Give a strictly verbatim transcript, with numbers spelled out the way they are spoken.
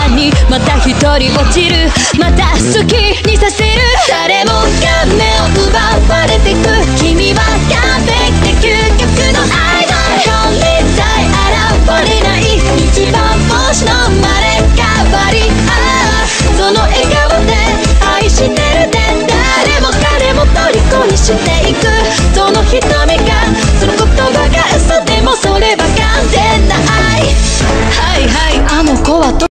にまた一人落ちる、また好きにさせる。誰もが目を奪われてく